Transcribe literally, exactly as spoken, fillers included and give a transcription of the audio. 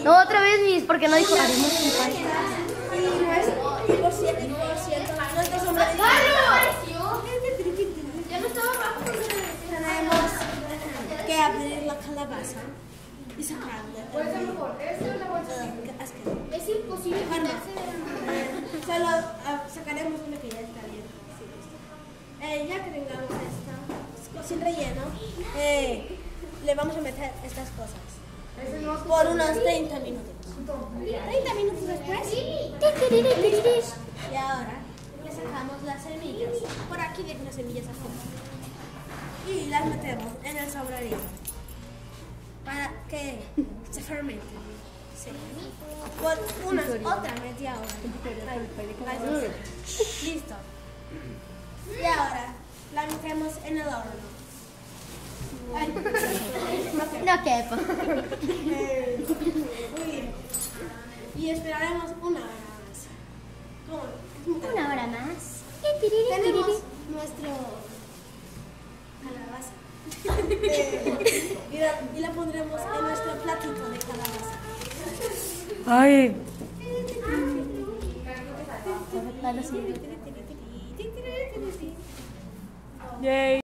No, otra vez, Miss, porque no dijo haremos un pie. Y nuestro, por siete por ciento, nuestro sombrerito. Ya no estaba bajo. Tenemos que abrir la calabaza y sacarle. Puede ser mejor. Esta es la bolsa. Es imposible quitarse de la Solo ah, sacaremos una que ya está bien. Sí, listo. Eh, ya que tengamos esta sin relleno, eh, le vamos a meter estas cosas por unos treinta minutos. treinta minutos después. Y ahora le sacamos las semillas. Por aquí dejo las semillas afuera. Y las metemos en el sombrerito para que se fermenten. Sí. Por una otra media hora. Listo. Y ahora la metemos en el horno. Ay. No quepo. Eh, Muy bien. Y esperaremos una hora más. ¿Cómo? Una hora más. Tenemos nuestro calabaza. Eh, y, la, y la pondremos en nuestro platito de calabaza. Ay. Yay.